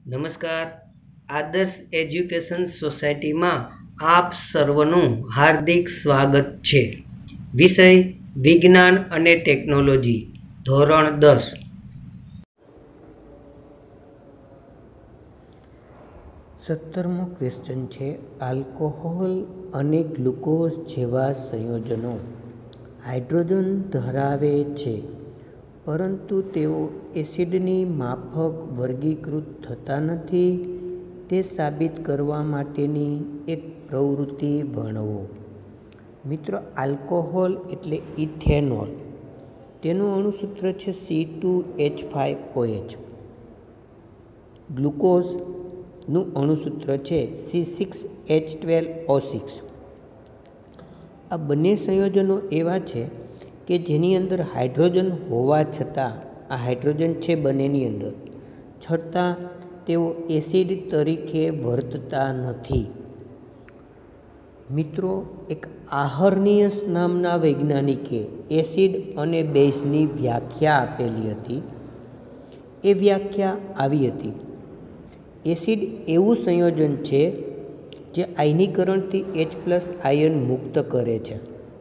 નમસ્કાર. આદર્શ એજ્યુકેશન સોસાયટીમાં આપ સર્વનું હાર્દિક સ્વાગત છે. વિષય વિજ્ઞાન અને ટેકનોલોજી, ધોરણ 10. સત્તરમો ક્વેશ્ચન છે, આલ્કોહોલ અને ગ્લુકોઝ જેવા સંયોજનો હાઇડ્રોજન ધરાવે છે, પરંતુ તેઓ એસિડની માફક વર્ગીકૃત થતા નથી. તે સાબિત કરવા માટેની એક પ્રવૃત્તિ વર્ણવો. મિત્રો, આલ્કોહોલ એટલે ઇથેનોલ. તેનું અણુસૂત્ર છે C2H5OH. ગ્લુકોઝનું અણુસૂત્ર છે C6H12O6. આ બંને સંયોજનો એવા છે કે જેની અંદર હાઇડ્રોજન હોવા છતાં, આ હાઇડ્રોજન છે બંનેની અંદર, છતાં તેઓ એસિડ તરીકે વર્તતા નથી. મિત્રો, એક આહર્નિયસ નામના વૈજ્ઞાનિકે એસિડ અને બેઝની વ્યાખ્યા આપેલી હતી. એ વ્યાખ્યા આવી હતી: એસિડ એવું સંયોજન છે જે આયનીકરણથી H+ આયન મુક્ત કરે છે.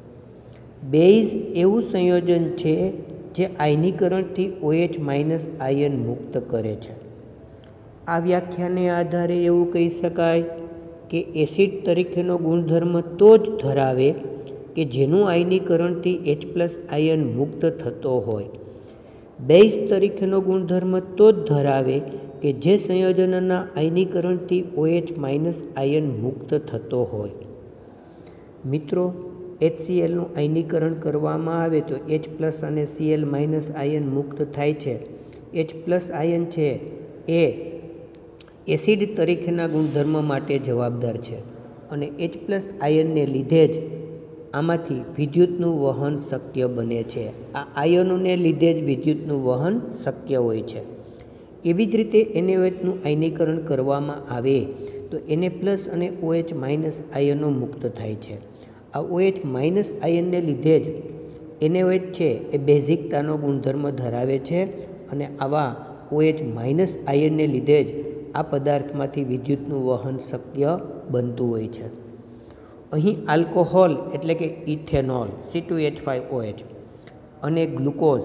બેઝ એવું સંયોજન છે જે આયનીકરણથી OH- આયન મુક્ત કરે છે. આ વ્યાખ્યાને આધારે એવું કહી શકાય કે એસિડ તરીકેનો ગુણધર્મ તો જ ધરાવે કે જેનું આયનીકરણથી H+ આયન મુક્ત થતો હોય. બેઝ તરીકેનો ગુણધર્મ તો જ ધરાવે કે જે સંયોજનના આયનીકરણથી OH- આયન મુક્ત થતો હોય. મિત્રો, HClનું આયનીકરણ કરવામાં આવે તો H+ અને Cl- આયન મુક્ત થાય છે. H+ આયન છે એ એસિડ તરીકેના ગુણધર્મ માટે જવાબદાર છે અને H+ આયનને લીધે જ આમાંથી વિદ્યુતનું વહન શક્ય બને છે. આ આયનોને લીધે જ વિદ્યુતનું વહન શક્ય હોય છે. એવી જ રીતે NaOHનું આયનીકરણ કરવામાં આવે તો Na+ અને OH- આયનો મુક્ત થાય છે. આ OH- આયનને લીધે જ NaOH છે એ બેઝિકતાનો ગુણધર્મ ધરાવે છે અને આવા OH- આયનને લીધે જ આ પદાર્થમાંથી વિદ્યુતનું વહન શક્ય બનતું હોય છે. અહીં આલ્કોહોલ એટલે કે ઇથેનોલ C2H5OH અને ગ્લુકોઝ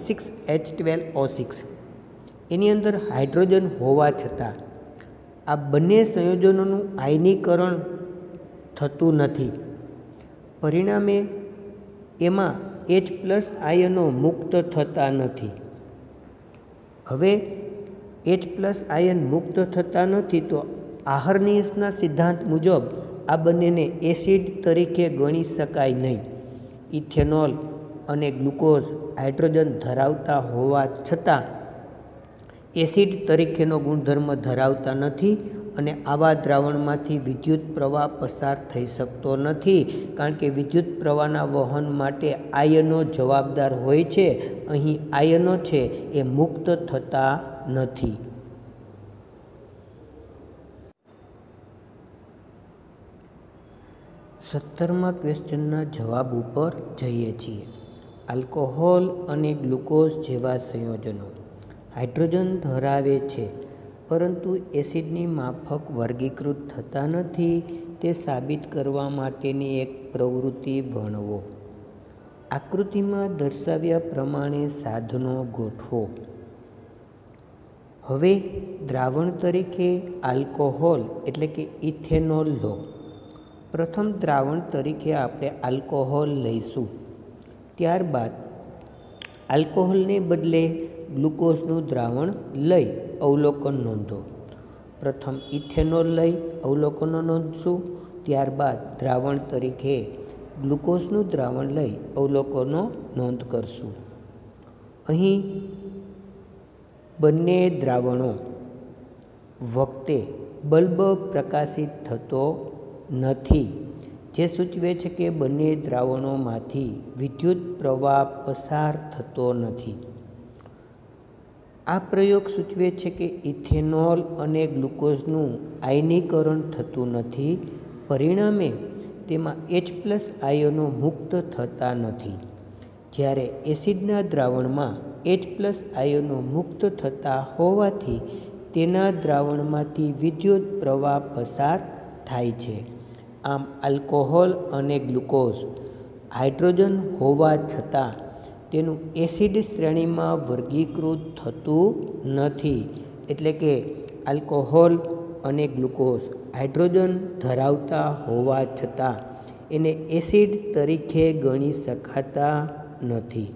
C6H12O6 એની અંદર હાઇડ્રોજન હોવા છતાં આ બંને સંયોજનોનું આયનીકરણ થતું નથી. પરિણામે એમાં H+ આયનો મુક્ત થતા નથી. હવે H+ આયન મુક્ત થતા નથી તો આહર્નિયસના સિદ્ધાંત મુજબ આ બંનેને એસિડ તરીકે ગણી શકાય નહીં. ઇથેનોલ અને ગ્લુકોઝ હાઇડ્રોજન ધરાવતા હોવા છતાં એસિડ તરીકેનો ગુણધર્મ ધરાવતા નથી અને આવા દ્રાવણમાંથી વિદ્યુત પ્રવાહ પસાર થઈ શકતો નથી, કારણ કે વિદ્યુત પ્રવાહના વહન માટે આયનો જવાબદાર હોય છે. અહીં આયનો છે એ મુક્ત થતા નથી. સત્તરમા ક્વેશ્ચનના જવાબ ઉપર જઈએ છીએ. આલ્કોહોલ અને ગ્લુકોઝ જેવા સંયોજનો હાઇડ્રોજન ધરાવે છે, પરંતુ એસિડની માફક વર્ગીકૃત થતા નથી. તે સાબિત કરવા માટેની એક પ્રવૃત્તિ વર્ણવો. આકૃતિમાં દર્શાવ્યા પ્રમાણે સાધનો ગોઠવો. હવે દ્રાવણ તરીકે આલ્કોહોલ એટલે કે ઇથેનોલ લો. પ્રથમ દ્રાવણ તરીકે આપણે આલ્કોહોલ લઈશું. ત્યારબાદ આલ્કોહોલને બદલે ગ્લુકોઝનું દ્રાવણ લઈ અવલોકન નોંધો. પ્રથમ ઇથેનોલ લઈ અવલોકનો નોંધશું, ત્યારબાદ દ્રાવણ તરીકે ગ્લુકોઝનું દ્રાવણ લઈ અવલોકનો નોંધ કરશું. અહીં બંને દ્રાવણો વખતે બલ્બ પ્રકાશિત થતો નથી, જે સૂચવે છે કે બંને દ્રાવણોમાંથી વિદ્યુત પ્રવાહ પસાર થતો નથી. આ પ્રયોગ સૂચવે છે કે ઇથેનોલ અને ગ્લુકોઝનું આયનીકરણ થતું નથી. પરિણામે તેમાં H+ આયનો મુક્ત થતા નથી. જ્યારે એસિડના દ્રાવણમાં H+ આયનો મુક્ત થતા હોવાથી તેના દ્રાવણમાંથી વિદ્યુત પ્રવાહ પસાર થાય છે. આમ આલ્કોહોલ અને ગ્લુકોઝ હાઇડ્રોજન હોવા છતાં તેનું એસિડ શ્રેણીમાં વર્ગીકૃત થતું નથી. એટલે કે આલ્કોહોલ અને ગ્લુકોઝ હાઇડ્રોજન ધરાવતા હોવા છતાં એને એસિડ તરીકે ગણી શકાતા નથી.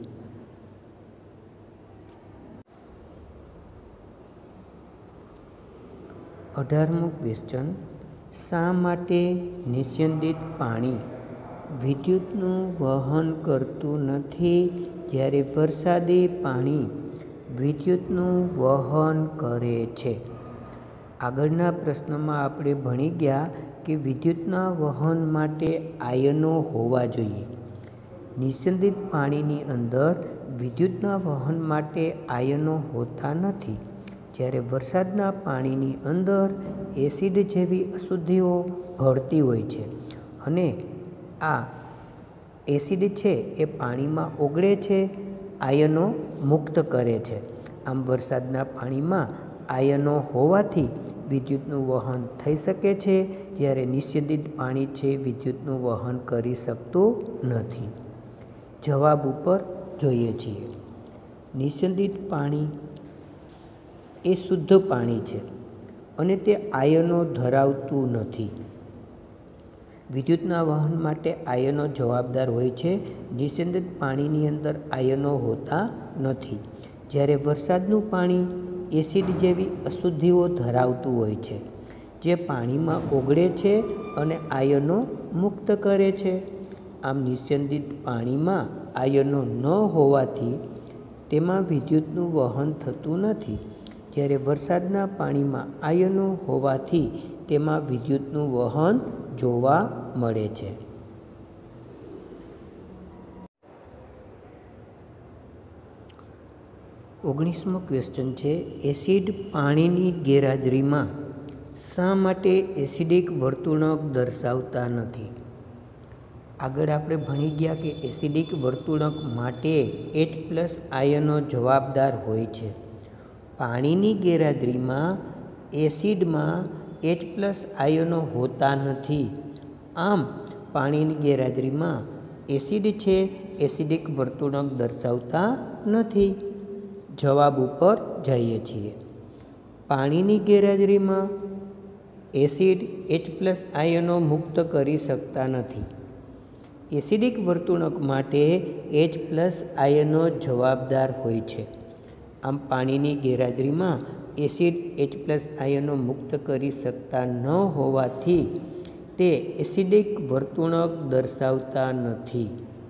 18મો ક્વેશ્ચન, શા માટે નિસ્યંદિત પાણી વિદ્યુતનું વહન કરતું નથી જ્યારે વરસાદી પાણી વિદ્યુતનું વહન કરે છે? આગળના પ્રશ્નમાં આપણે ભણી ગયા કે વિદ્યુતના વહન માટે આયનો હોવા જોઈએ. નિસ્યંદિત પાણીની અંદર વિદ્યુતના વહન માટે આયનો હોતા નથી. જ્યારે વરસાદના પાણીની અંદર એસિડ જેવી અશુદ્ધિઓ ભળતી હોય છે અને આ એસિડ છે એ પાણીમાં ઓગળે છે, આયનો મુક્ત કરે છે. આમ વરસાદના પાણીમાં આયનો હોવાથી વિદ્યુતનું વહન થઈ શકે છે, જ્યારે નિસ્યંદિત પાણી છે વિદ્યુતનું વહન કરી શકતું નથી. જવાબ ઉપર જોઈએ છીએ. નિસ્યંદિત પાણી એ શુદ્ધ પાણી છે અને તે આયનો ધરાવતું નથી. વિદ્યુતના વહન માટે આયનો જવાબદાર હોય છે. નિસ્યંદિત પાણીની અંદર આયનો હોતા નથી. જ્યારે વરસાદનું પાણી એસિડ જેવી અશુદ્ધિઓ ધરાવતું હોય છે, જે પાણીમાં ઓગળે છે અને આયનો મુક્ત કરે છે. આમ નિસ્યંદિત પાણીમાં આયનો ન હોવાથી તેમાં વિદ્યુતનું વહન થતું નથી. જ્યારે વરસાદના પાણીમાં આયનો હોવાથી તેમાં વિદ્યુતનું વહન જોવા મળે છે. ઓગણીસમો ક્વેશ્ચન છે, એસિડ પાણીની ગેરહાજરીમાં શા માટે એસિડિક વર્તુળક દર્શાવતા નથી? આગળ આપણે ભણી ગયા કે એસિડિક વર્તુળક માટે H+ આયનો જવાબદાર હોય છે. પાણીની ગેરહાજરીમાં એસિડમાં H+ આયનો હોતા નથી. આમ પાણીની ગેરહાજરીમાં એસિડ છે એસિડિક વર્તુળક દર્શાવતા નથી. જવાબ ઉપર જઈએ છીએ. પાણીની ગેરહાજરીમાં એસિડ H+ આયનો મુક્ત કરી શકતા નથી. એસિડિક વર્તુળક માટે H+ આયનો જવાબદાર હોય છે. આમ પાણીની ગેરહાજરીમાં એસિડ H+ આયનો મુક્ત કરી શકતા ન હોવાથી તે એસિડિક વર્તુળક દર્શાવતા નથી.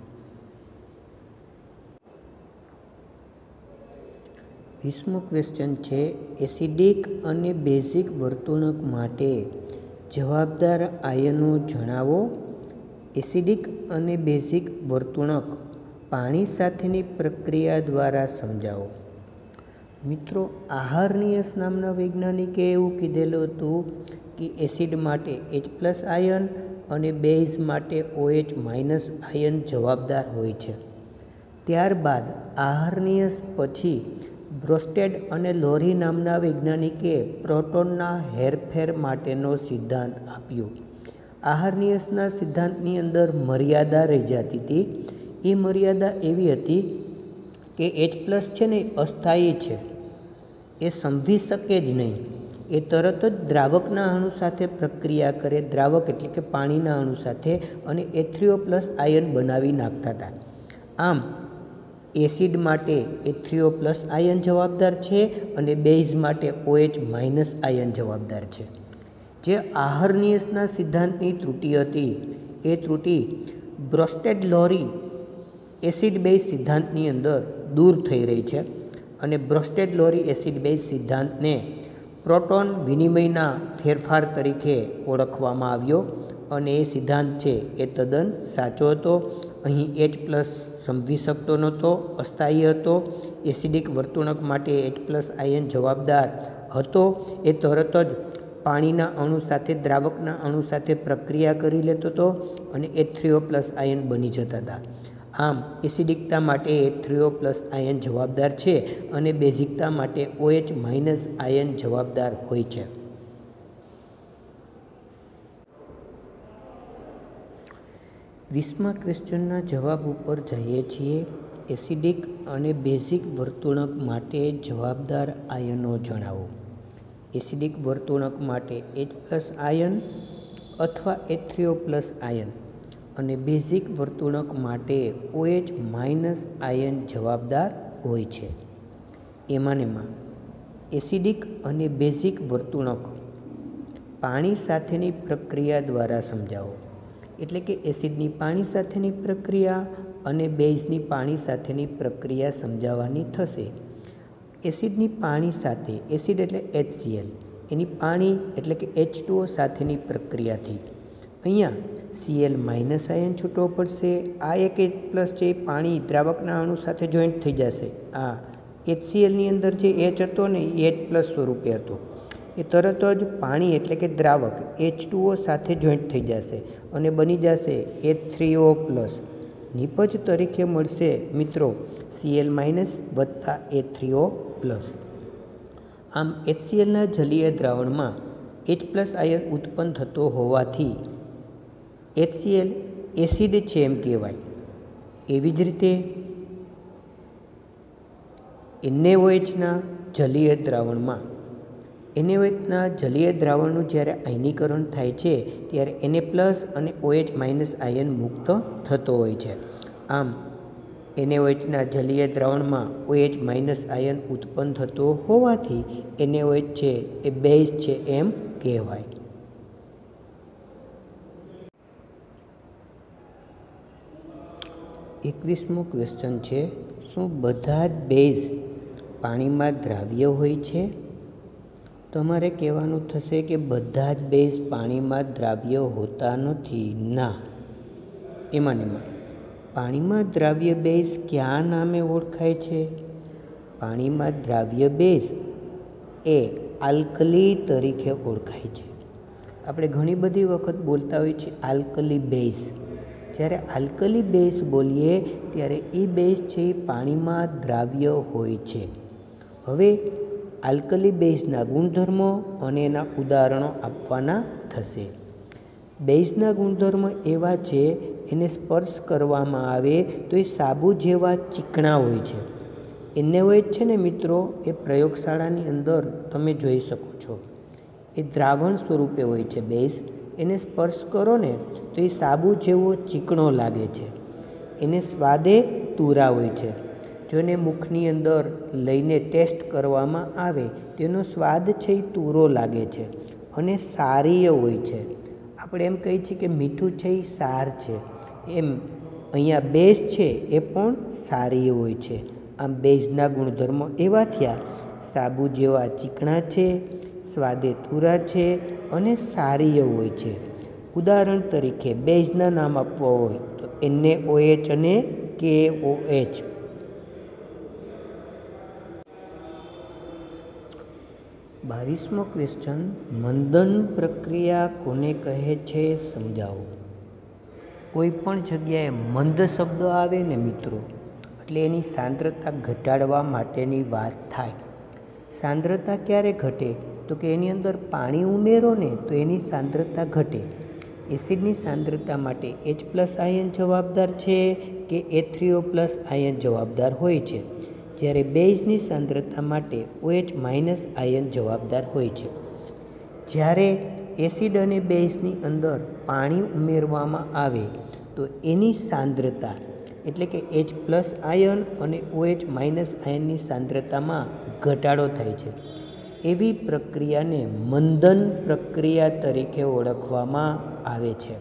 20મો ક્વેશ્ચન છે, એસિડિક અને બેઝિક વર્તુળક માટે જવાબદાર આયનો જણાવો. એસિડિક અને બેઝિક વર્તુળક પાણી સાથેની પ્રક્રિયા દ્વારા સમજાવો. મિત્રો, આહારનિયસ નામના વૈજ્ઞાનિકે એવું કીધેલું હતું કે એસિડ માટે H+ આયન અને બેઝ માટે OH- આયન જવાબદાર હોય છે. ત્યારબાદ આહારનિયસ પછી બ્રોસ્ટેડ અને લોરી નામના વૈજ્ઞાનિકે પ્રોટોનના હેરફેર માટેનો સિદ્ધાંત આપ્યો. આહારનિયસના સિદ્ધાંતની અંદર મર્યાદા રહી જતી હતી. એ મર્યાદા એવી હતી કે H+ છે ને અસ્થાયી છે, એ સમજી શકે જ નહીં. એ તરત જ દ્રાવકના અણુ સાથે પ્રક્રિયા કરે, દ્રાવક એટલે કે પાણીના અણુ સાથે, અને H3O+ આયન બનાવી નાખતા હતા. આમ એસિડ માટે H3O+ આયન જવાબદાર છે અને બેઝ માટે OH- આયન જવાબદાર છે. જે આહારનિયસના સિદ્ધાંતની ત્રુટિ હતી, એ ત્રુટિ બ્રોસ્ટેડ લોરી એસિડ બેઝ સિદ્ધાંતની અંદર દૂર થઈ રહી છે. અને બ્રોસ્ટેડ લોરી એસિડ બેઝ સિદ્ધાંતને પ્રોટોન વિનિમયના ફેરફાર તરીકે ઓળખવામાં આવ્યો અને એ સિદ્ધાંત છે એ તદ્દન સાચો હતો. અહીં H+ સમજી શકતો નહોતો, અસ્થાયી હતો. એસિડિક વર્તુળક માટે H+ આયન જવાબદાર હતો. એ તરત જ પાણીના અણુ સાથે, દ્રાવકના અણુ સાથે પ્રક્રિયા કરી લેતો હતો અને H3O+ આયન બની જતા હતા. આમ એસિડિકતા માટે H3O પ્લસ આયન જવાબદાર છે અને બેઝિકતા માટે OH માઇનસ આયન જવાબદાર હોય છે. 20મા ક્વેશ્ચનના જવાબ ઉપર જઈએ છીએ. એસિડિક અને બેઝિક વર્તણૂક માટે જવાબદાર આયનો જણાવો. એસિડિક વર્તણૂક માટે H+ આયન અથવા H3O પ્લસ આયન અને બેઝિક વર્તણૂક માટે OH માઇનસ આયન જવાબદાર હોય છે. એમાંનેમાં એસિડિક અને બેઝિક વર્તણૂક પાણી સાથેની પ્રક્રિયા દ્વારા સમજાવો. એટલે કે એસિડની પાણી સાથેની પ્રક્રિયા અને બેઝની પાણી સાથેની પ્રક્રિયા સમજાવવાની થશે. એસિડની પાણી સાથે, એસિડ એટલે HCl, એની પાણી એટલે કે H2O સાથેની પ્રક્રિયાથી અહીંયા Cl માઇનસ આયન છૂટવો પડશે. આ એક H+ છે પાણી દ્રાવકના અણુ સાથે જોઈન્ટ થઈ જશે. આ HClની અંદર જે H હતો ને એ H+ સ્વરૂપે હતો, એ તરત જ પાણી એટલે કે દ્રાવક H2O સાથે જોઈન્ટ થઈ જશે અને બની જશે H3O+. નિપજ તરીકે મળશે મિત્રો Cl માઇનસ વત્તા H3O+. આમ HClના જલીય દ્રાવણમાં H+ આયન ઉત્પન્ન થતો હોવાથી HCl એસિડ છે એમ કહેવાય. એવી જ રીતે NaOHના જલીય દ્રાવણમાં NaOHના જલીય દ્રાવણનું જ્યારે આયનીકરણ થાય છે ત્યારે Na+ અને OH માઇનસ આયન મુક્ત થતો હોય છે. આમ NaOHના જલીય દ્રાવણમાં OH માઇનસ આયન ઉત્પન્ન થતો હોવાથી NaOH છે એ બેઝ છે એમ કહેવાય. એકવીસમો ક્વેશ્ચન છે, શું બધા જ બેઝ પાણીમાં દ્રાવ્ય હોય છે? તમારે કહેવાનું થશે કે બધા જ બેઝ પાણીમાં દ્રાવ્ય હોતા નથી. ના. એમાંનેમાં પાણીમાં દ્રાવ્ય બેઝ કયા નામે ઓળખાય છે? પાણીમાં દ્રાવ્ય બેઝ એ આલ્કલી તરીકે ઓળખાય છે. આપણે ઘણી બધી વખત બોલતા હોઈએ છીએ આલ્કલી બેઝ. જ્યારે આલ્કલી બેઝ બોલીએ ત્યારે એ બેઝ છે એ પાણીમાં દ્રાવ્ય હોય છે. હવે આલ્કલી બેઝના ગુણધર્મો અને એના ઉદાહરણો આપવાના થશે. બેઝના ગુણધર્મો એવા છે, એને સ્પર્શ કરવામાં આવે તો એ સાબુ જેવા ચીકણા હોય છે. NaOH છે ને મિત્રો, એ પ્રયોગશાળાની અંદર તમે જોઈ શકો છો, એ દ્રાવણ સ્વરૂપે હોય છે બેઝ. એને સ્પર્શ કરો ને તો એ સાબુ જેવો ચીકણો લાગે છે. એને સ્વાદે તુરા હોય છે. જો એને મુખની અંદર લઈને ટેસ્ટ કરવામાં આવે તેનો સ્વાદ છે એ તુરો લાગે છે અને સારીય હોય છે. આપણે એમ કહીએ છીએ કે મીઠું છે એ સાર છે, એમ અહીંયા બેઝ છે એ પણ સારીય હોય છે. આમ બેઝના ગુણધર્મો એવા થયા, સાબુ જેવા ચીકણા છે, સ્વાદે તુરા છે અને સારીય હોય છે. ઉદાહરણ તરીકે બેઝના નામ આપવા હોય તો NaOH અને KOH. 22મો ક્વેશ્ચન, મંદન પ્રક્રિયા કોને કહે છે સમજાવો. કોઈ પણ જગ્યાએ મંદ શબ્દ આવે ને મિત્રો, એટલે એની સાંદ્રતા ઘટાડવા માટેની વાત થાય. સાંદ્રતા ક્યારે ઘટે? તો કે એની અંદર પાણી ઉમેરો ને તો એની સાંદ્રતા ઘટે. એસિડની સાંદ્રતા માટે H+ આયન જવાબદાર છે કે H3O+ આયન જવાબદાર હોય છે, જ્યારે બેઝની સાંદ્રતા માટે OH માઇનસ આયન જવાબદાર હોય છે. જ્યારે એસિડ અને બેઝની અંદર પાણી ઉમેરવામાં આવે તો એની સાંદ્રતા એટલે કે H+ આયન અને OH માઇનસ આયનની સાંદ્રતામાં ઘટાડો થાય છે. એવી પ્રક્રિયાને મંદન પ્રક્રિયા તરીકે ઓળખવામાં આવે છે.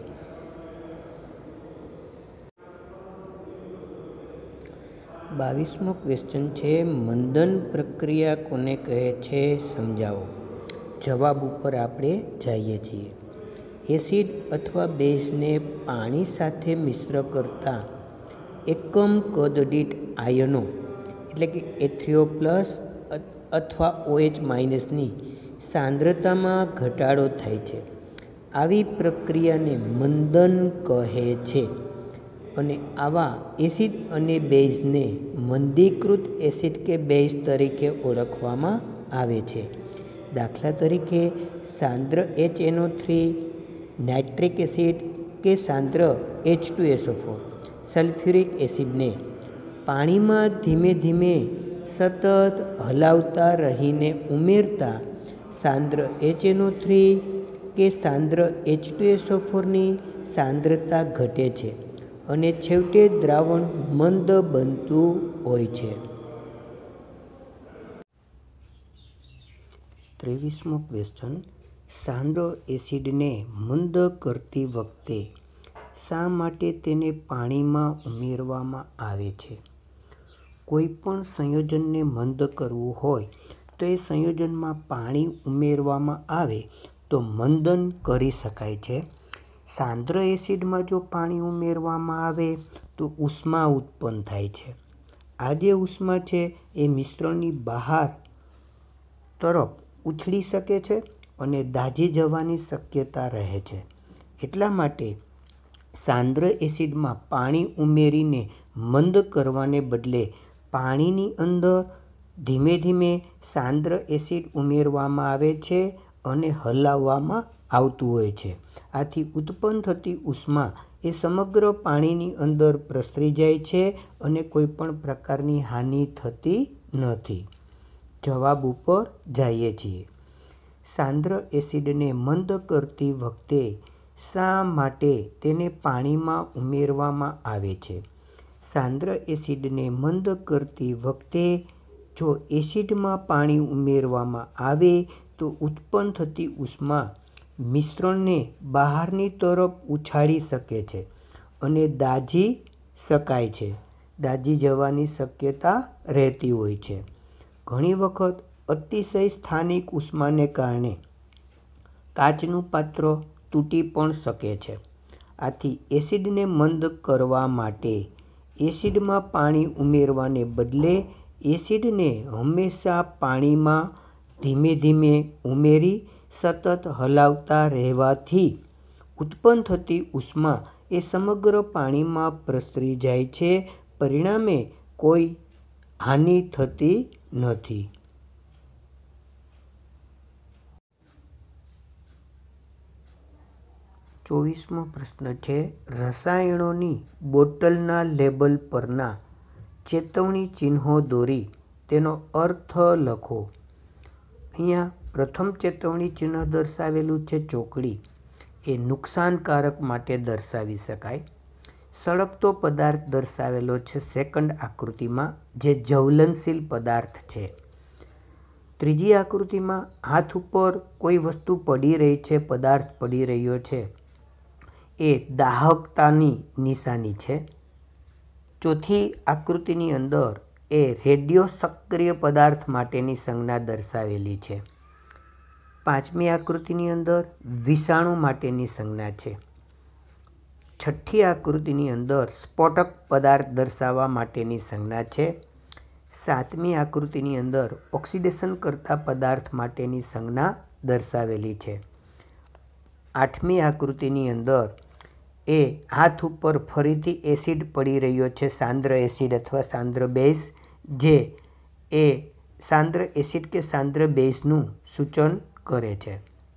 બાવીસમો ક્વેશ્ચન છે, મંદન પ્રક્રિયા કોને કહે છે સમજાવો. જવાબ ઉપર આપણે જઈએ છીએ. એસિડ અથવા બેઝને પાણી સાથે મિશ્ર કરતા એકમ કદ દીઠ આયનો એટલે કે H3O+ અથવા OH માઇનસની સાંદ્રતામાં ઘટાડો થાય છે. આવી પ્રક્રિયાને મંદન કહે છે. અને આવા એસિડ અને બેઝને મંદીકૃત એસિડ કે બેઝ તરીકે ઓળખવામાં આવે છે. દાખલા તરીકે સાંદ્ર HNO3, નાઇટ્રિક એસિડ કે સાંદ્ર H2SO4. સલ્ફ્યુરિક એસિડને પાણીમાં ધીમે ધીમે સતત હલાવતા રહીને ઉમેરતા સાંદ્ર HNO3 કે સાંદ્ર H2SO4ની સાંદ્રતા ઘટે છે અને છેવટે દ્રાવણ મંદ બનતું હોય છે. 23મો ક્વેશ્ચન, સાંદ્ર એસિડને મંદ કરતી વખતે શા માટે તેને પાણીમાં ઉમેરવામાં આવે છે? કોઈપણ સંયોજનને મંદ કરવું હોય તો એ સંયોજનમાં પાણી ઉમેરવામાં આવે તો મંદન કરી શકાય છે. સાંદ્ર એસિડમાં જો પાણી ઉમેરવામાં આવે તો ઉષ્મા ઉત્પન્ન થાય છે. આ જે ઉષ્મા છે એ મિશ્રણની બહાર તરફ ઉછળી શકે છે અને દાઝી જવાની શક્યતા રહે છે. એટલા માટે સાંદ્ર એસિડમાં પાણી ઉમેરીને મંદ કરવાને બદલે પાણીની અંદર ધીમે ધીમે સાંદ્ર એસિડ ઉમેરવામાં આવે છે અને હલાવવામાં આવતું હોય છે. આથી ઉત્પન્ન થતી ઉષ્મા એ સમગ્ર પાણીની અંદર પ્રસરી જાય છે અને કોઈપણ પ્રકારની હાનિ થતી નથી. જવાબ ઉપર જઈએ છીએ. સાંદ્ર એસિડને મંદ કરતી વખતે શા માટે તેને પાણીમાં ઉમેરવામાં આવે છે? સાંદ્ર એસિડને મંદ કરતી વખતે જો એસિડમાં પાણી ઉમેરવામાં આવે તો ઉત્પન્ન થતી ઉષ્મા મિશ્રણને બહારની તરફ ઉછાળી શકે છે અને દાઝી શકાય છે. દાઝી જવાની શક્યતા રહેતી હોય છે. ઘણી વખત અતિશય સ્થાનિક ઉષ્માને કારણે કાચનું પાત્ર તૂટી પણ શકે છે. આથી એસિડને મંદ કરવા માટે એસિડમાં પાણી ઉમેરવાને બદલે એસિડને હંમેશા પાણીમાં ધીમે ધીમે ઉમેરી સતત હલાવતા રહેવાથી ઉત્પન્ન થતી ઉષ્મા એ સમગ્ર પાણીમાં પ્રસરી જાય છે. પરિણામે કોઈ હાનિ થતી નથી. 24મો પ્રશ્ન છે, રસાયણોની બોટલના લેબલ પરના ચેતવણી ચિહ્નો દોરી તેનો અર્થ લખો. અહીંયા પ્રથમ ચેતવણી ચિહ્ન દર્શાવેલું છે ચોકડી, એ નુકસાનકારક માટે દર્શાવી શકાય. સળગતો પદાર્થ દર્શાવેલો છે સેકન્ડ આકૃતિમાં, જે જ્વલનશીલ પદાર્થ છે. ત્રીજી આકૃતિમાં હાથ ઉપર કોઈ વસ્તુ પડી રહી છે, પદાર્થ પડી રહ્યો છે, એ દાહકતાની નિશાની છે. ચોથી આકૃતિની અંદર એ રેડિયો સક્રિય પદાર્થ માટેની સંજ્ઞા દર્શાવેલી છે. પાંચમી આકૃતિની અંદર વિષાણુ માટેની સંજ્ઞા છે. છઠ્ઠી આકૃતિની અંદર સ્ફોટક પદાર્થ દર્શાવવા માટેની સંજ્ઞા છે. સાતમી આકૃતિની અંદર ઓક્સિડેશન કરતા પદાર્થ માટેની સંજ્ઞા દર્શાવેલી છે. આઠમી આકૃતિની અંદર એ હાથ ઉપર ફરીથી એસિડ પડી રહ્યો છે, સાંદ્ર એસિડ અથવા સાંદ્ર બેઝ, જે એ સાંદ્ર એસિડ કે સાંદ્ર બેઝનું સૂચન કરે છે.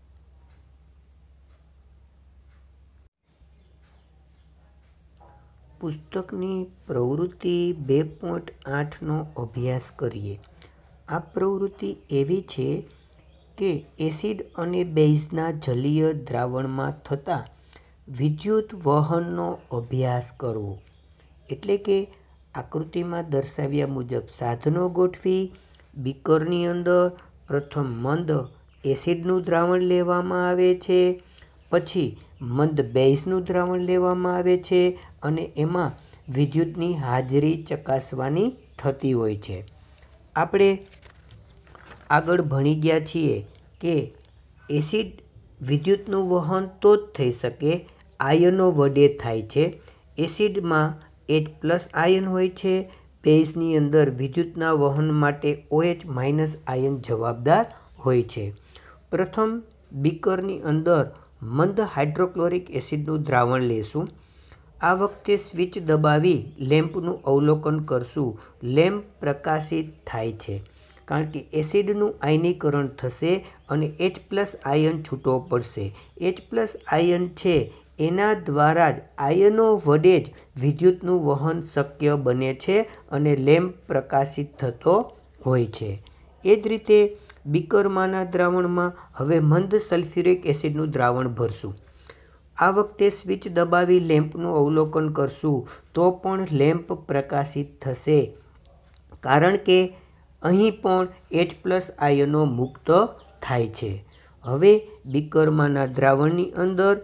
પુસ્તકની પ્રવૃત્તિ 2.8નો અભ્યાસ કરીએ. આ પ્રવૃત્તિ એવી છે કે એસિડ અને બેઝના જલીય દ્રાવણમાં થતા વિદ્યુત વહનનો અભ્યાસ કરવો. એટલે કે આકૃતિમાં દર્શાવ્યા મુજબ સાધનો ગોઠવી બીકરની અંદર પ્રથમ મંદ એસિડનું દ્રાવણ લેવામાં આવે છે, પછી મંદ બેઝનું દ્રાવણ લેવામાં આવે છે અને એમાં વિદ્યુતની હાજરી ચકાસવાની થતી હોય છે. આપણે આગળ ભણી ગયા છીએ કે એસિડ વિદ્યુતનું વહન તો જ થઈ શકે, આયનો વડે થાય છે. એસિડમાં H+ આયન હોય છે, બેઝની અંદર વિદ્યુતના વહન માટે OH- આયન જવાબદાર હોય છે. પ્રથમ બીકરની અંદર મંદ હાઇડ્રોક્લોરિક એસિડનું દ્રાવણ લેશું. આ વખતે સ્વિચ દબાવી લેમ્પનું અવલોકન કરશું. લેમ્પ પ્રકાશિત થાય છે કારણ કે એસિડનું આયનીકરણ થશે અને H+ આયન છૂટો પડશે. H+ આયન છે એના દ્વારા જ આયનો વડે જ વિદ્યુતનું વહન શક્ય બને છે અને લેમ્પ પ્રકાશિત થતો હોય છે. એ જ રીતે બીકરમાંના દ્રાવણમાં હવે મંદ સલ્ફ્યુરિક એસિડનું દ્રાવણ ભરશું. આ વખતે સ્વિચ દબાવી લેમ્પનું અવલોકન કરશું તો પણ લેમ્પ પ્રકાશિત થશે કારણ કે અહીં પણ H+ આયનો મુક્ત થાય છે. હવે બીકરમાંના દ્રાવણની અંદર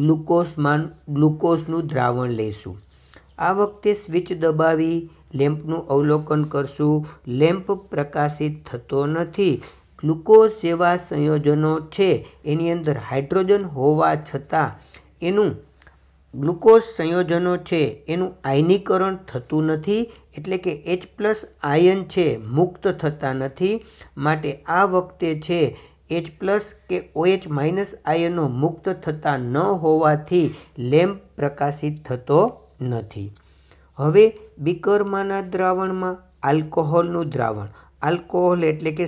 ગ્લુકોઝનું દ્રાવણ લઈશું. આ વખતે સ્વિચ દબાવી લેમ્પનું અવલોકન કરશું. લેમ્પ પ્રકાશિત થતો નથી. ગ્લુકોઝ જેવા સંયોજનો છે એની અંદર હાઇડ્રોજન હોવા છતાં ગ્લુકોઝ સંયોજનો છે એનું આયનીકરણ થતું નથી, એટલે કે H+ આયન છે મુક્ત થતા નથી. માટે આ વખતે છે H+ કે OH- આયનો મુક્ત થતા ન હોવાથી લેમ્પ પ્રકાશિત થતો નથી. હવે બીકરમાંના દ્રાવણમાં આલ્કોહોલનું દ્રાવણ. આલ્કોહોલ એટલે કે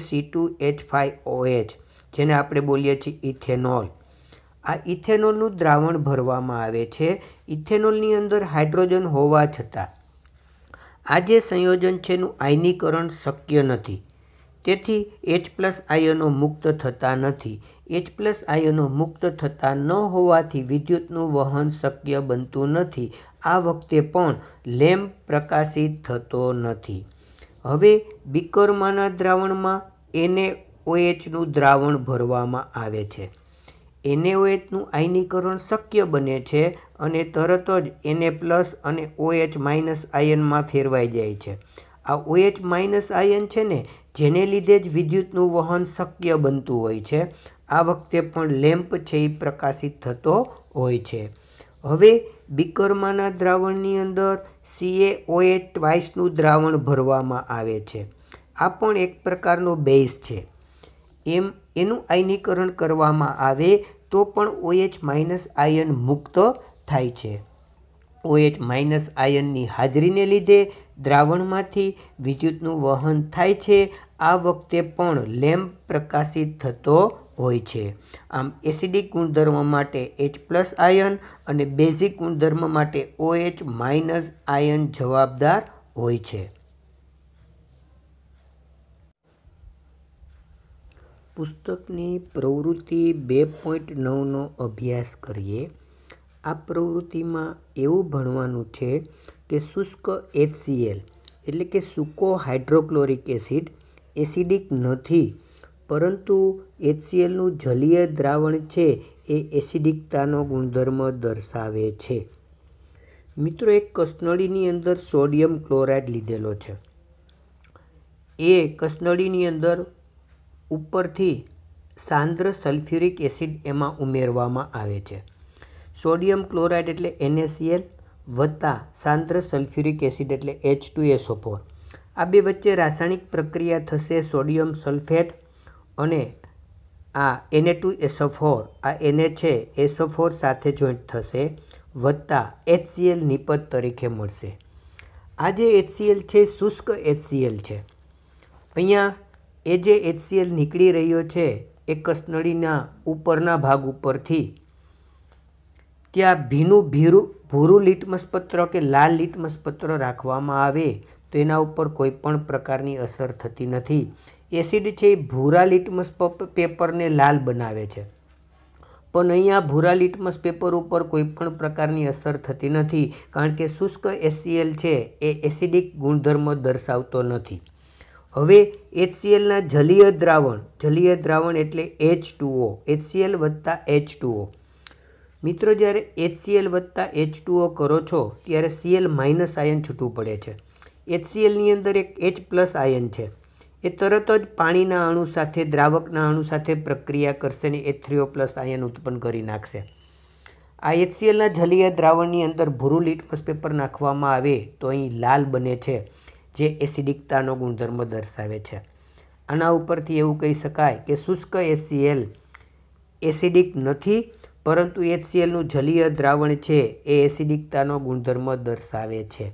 C2H5OH જેને આપણે બોલીએ છીએ ઇથેનોલ. આ ઇથેનોલનું દ્રાવણ ભરવામાં આવે છે. ઇથેનોલની અંદર હાઇડ્રોજન હોવા છતાં આ જે સંયોજન છે એનું આયનીકરણ શક્ય નથી. તેથી H+ આયનો મુક્ત થતા નથી. H+ આયનો મુક્ત થતા ન હોવાથી વિદ્યુતનું વહન શક્ય બનતું નથી. આ વખતે પણ લેમ્પ પ્રકાશિત થતો નથી. હવે બીકરમાંના દ્રાવણમાં NaOHનું દ્રાવણ ભરવામાં આવે છે. NaOHનું આયનીકરણ શક્ય બને છે અને તરત જ Na+ અને OH- આયનમાં ફેરવાઈ જાય છે. આ OH- આયન છે ને જેને લીધે જ વિદ્યુતનું વહન શક્ય બનતું હોય છે. આ વખતે પણ લેમ્પ છે એ પ્રકાશિત થતો હોય છે. હવે બીકરમાંના દ્રાવણની અંદર CaOH2નું દ્રાવણ ભરવામાં આવે છે. આ પણ એક પ્રકારનો બેઝ છે. એનું આયનીકરણ કરવામાં આવે તો પણ OH- આયન મુક્ત થાય છે. OH- આયનની હાજરીને લીધે દ્રાવણમાંથી વિદ્યુતનું વહન થાય છે. આ વખતે પણ લેમ્પ પ્રકાશિત થતો હોય છે. આમ એસિડિક ગુણધર્મ માટે H+ આયન અને બેઝિક ગુણધર્મ માટે OH- આયન જવાબદાર હોય છે. પુસ્તકની પ્રવૃત્તિ 2.9નો અભ્યાસ કરીએ. આ પ્રવૃત્તિમાં એવું ભણવાનું છે કે શુષ્ક HCl એટલે કે સૂકો હાઇડ્રોક્લોરિક એસિડ એસિડિક નથી, પરંતુ HClનું જલીય દ્રાવણ છે એ એસિડિકતાનો ગુણધર્મ દર્શાવે છે. મિત્રો, એક કસનળીની અંદર સોડિયમ ક્લોરાઇડ લીધેલો છે. એ કસનળીની અંદર ઉપરથી સાંદ્ર સલ્ફ્યુરિક એસિડ એમાં ઉમેરવામાં આવે છે. સોડિયમ ક્લોરાઇડ એટલે NaCl વત્તા સાંદ્ર સલ્ફ્યુરિક એસિડ એટલે H2SO4. આ બે વચ્ચે રાસાયણિક પ્રક્રિયા થશે. સોડિયમ સલ્ફેટ અને આ Na2SO4 આ Na છે SO4 સાથે જોઈન્ટ થશે વત્તા HCl નિપજ તરીકે મળશે. આ જે HCl છે શુષ્ક HCl છે. અહીંયા એ જે HCl નીકળી રહ્યો છે એ કસનળીના ઉપરના ભાગ ઉપરથી ત્યાં ભૂરું લિટમસ પત્ર કે લાલ લિટમસ પત્ર રાખવામાં આવે તો એના ઉપર કોઈ પણ પ્રકારની અસર થતી નથી. એસિડ છે એ ભૂરા લિટમસ પેપરને લાલ બનાવે છે, પણ અહીંયા ભૂરા લિટમસ પેપર ઉપર કોઈ પણ પ્રકારની અસર થતી નથી, કારણ કે શુષ્ક HCl છે એ એસિડિક ગુણધર્મ દર્શાવતો નથી. હવે HClના જલીય દ્રાવણ એટલે H2O, HCl વત્તા H2O. મિત્રો, જ્યારે HCl વત્તા H2O કરો છો ત્યારે Cl- આયન છૂટું પડે છે. HClની અંદર એક H+ આયન છે, એ તરત જ પાણીના અણુ સાથે દ્રાવકના અણુ સાથે પ્રક્રિયા કરશે અને H3O+ આયન ઉત્પન્ન કરી નાખશે. આ HClના જલીય દ્રાવણની અંદર ભૂરું લિટમસ પેપર નાખવામાં આવે તો અહીં લાલ બને છે, જે એસિડિકતાનો ગુણધર્મ દર્શાવે છે. આના ઉપરથી એવું કહી શકાય કે શુષ્ક HCl એસિડિક નથી, પરંતુ HClનું જલીય દ્રાવણ છે એ એસિડિકતાનો ગુણધર્મ દર્શાવે છે.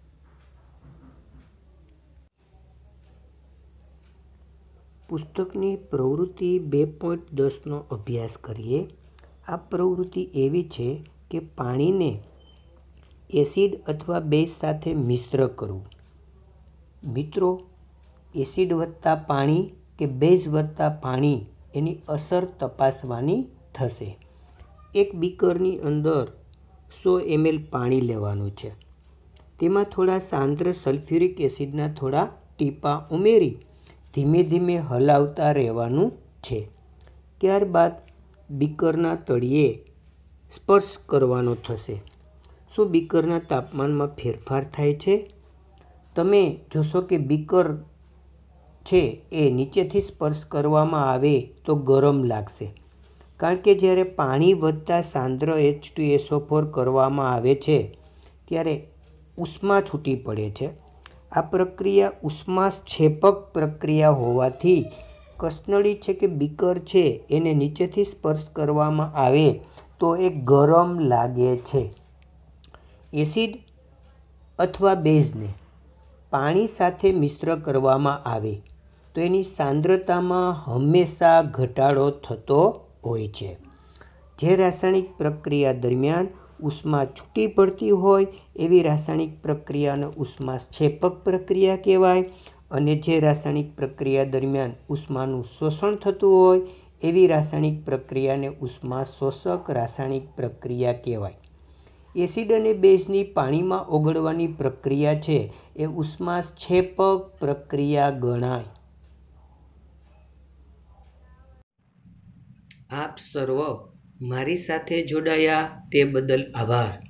પુસ્તકની પ્રવૃત્તિ 2.10નો અભ્યાસ કરીએ. આ પ્રવૃત્તિ એવી છે કે પાણીને એસિડ અથવા બેઝ સાથે મિશ્ર કરવું. મિત્રો, એસિડ વત્તા પાણી કે બેઝ વત્તા પાણી એની અસર તપાસવાની થશે. એક બીકરની અંદર 100 ml પાણી લેવાનું છે. તેમાં થોડા સાંદ્ર સલ્ફ્યુરિક એસિડના થોડા ટીપાં ઉમેરી ધીમે ધીમે હલાવતા રહેવાનું છે. ત્યારબાદ બીકરના તળિયે સ્પર્શ કરવાનો થશે. શું બીકરના તાપમાનમાં ફેરફાર થાય છે? તમે જોશો કે બીકર છે એ નીચેથી સ્પર્શ કરવામાં આવે તો ગરમ લાગશે, કારણ કે જ્યારે પાણી વત્તા સાંદ્ર H2SO4 કરવામાં આવે છે ત્યારે ઉષ્મા છૂટી પડે છે. આ પ્રક્રિયા ઉષ્માક્ષેપક પ્રક્રિયા હોવાથી કસનળી છે કે બીકર છે એને નીચેથી સ્પર્શ કરવામાં આવે તો એ ગરમ લાગે છે. એસિડ અથવા બેઝને પાણી સાથે મિશ્ર કરવામાં આવે તો એની સાંદ્રતામાં હંમેશા ઘટાડો થતો હોય છે. જે રાસાયણિક પ્રક્રિયા દરમિયાન ઉષ્મા છૂટી પડતી હોય એવી રાસાયણિક પ્રક્રિયાને ઉષ્માક્ષેપક પ્રક્રિયા કહેવાય, અને જે રાસાયણિક પ્રક્રિયા દરમિયાન ઉષ્માનું શોષણ થતું હોય એવી રાસાયણિક પ્રક્રિયાને ઉષ્માશોષક રાસાયણિક પ્રક્રિયા કહેવાય. એસિડ અને બેઝની પાણીમાં ઓગળવાની પ્રક્રિયા છે એ ઉષ્માક્ષેપક પ્રક્રિયા ગણાય. આપ સર્વ મારી સાથે જોડાયા તે બદલ આભાર.